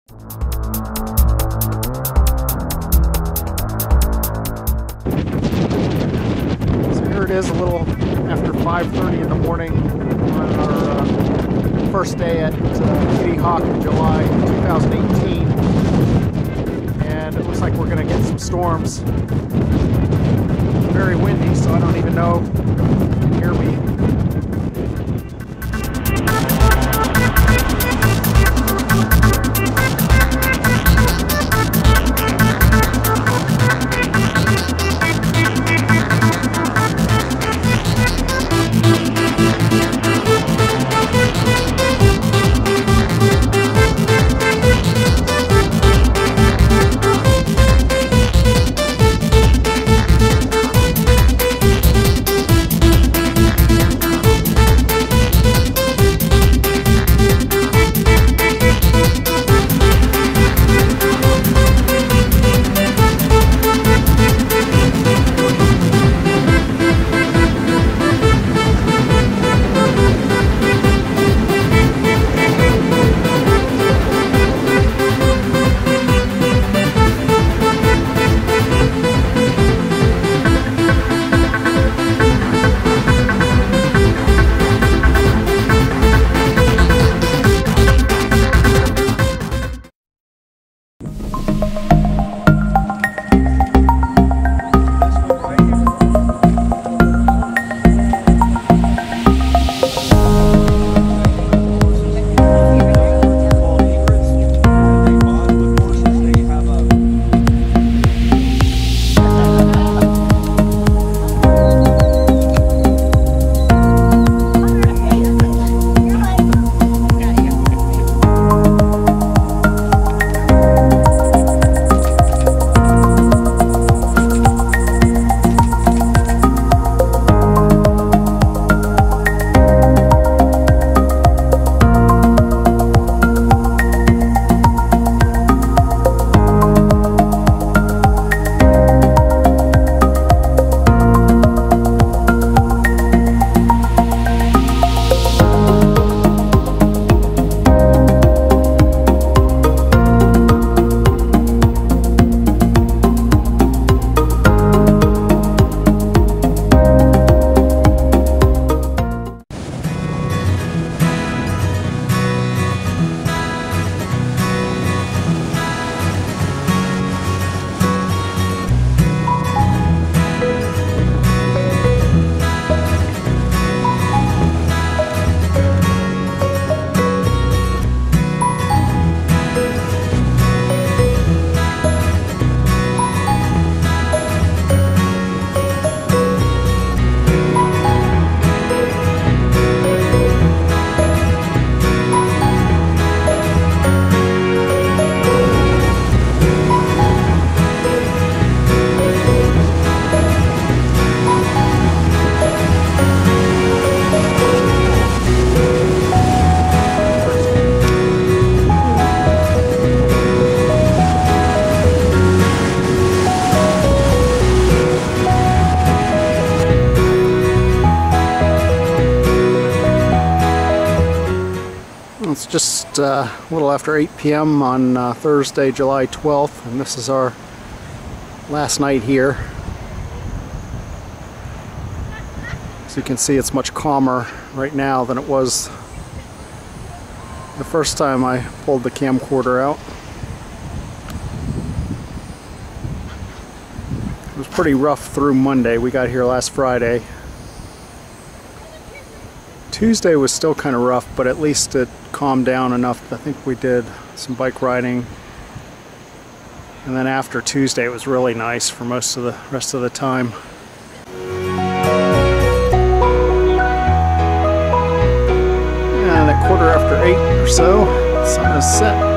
So here it is, a little after 5:30 in the morning on our first day at Kitty Hawk in July 2018. And it looks like we're going to get some storms. Very windy, so I don't even know if you can hear me. It's just a little after 8 p.m. on Thursday, July 12th, and this is our last night here. As you can see, it's much calmer right now than it was the first time I pulled the camcorder out. It was pretty rough through Monday. We got here last Friday. Tuesday was still kind of rough, but at least it calmed down enough. I think we did some bike riding. And then after Tuesday, it was really nice for most of the rest of the time. And at 8:15 or so, the sun is set.